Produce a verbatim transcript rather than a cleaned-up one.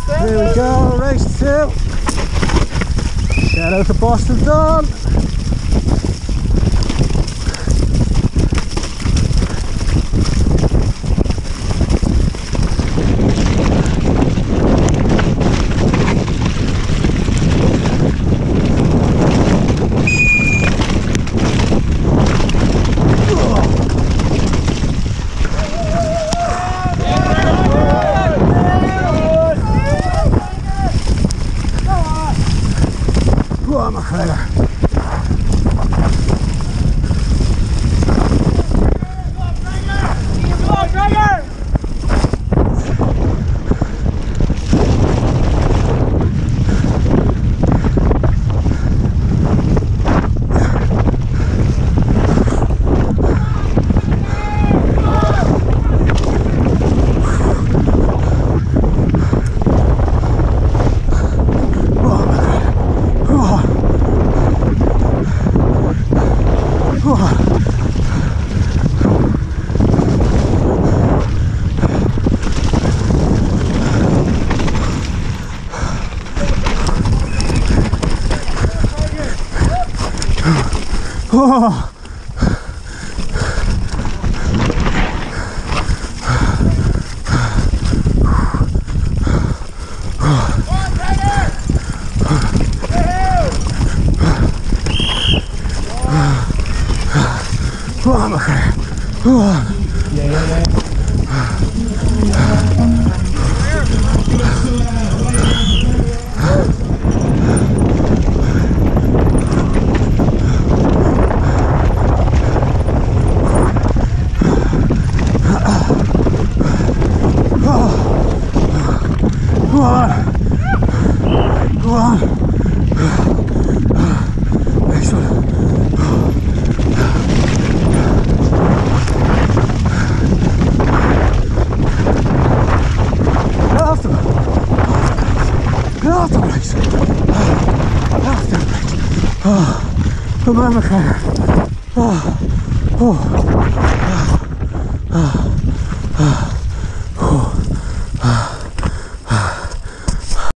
Here we go, race two. Shout out to Boston Dawn. Go on, McGregor. Oh. Come on, McGregor. Come on. Yeah, yeah, yeah. Go on. Go on. Next one. Get off the brakes. Get off the brakes. Get off the brakes. Oh. Come on, McGregor. Oh. Oh. Oh. Oh.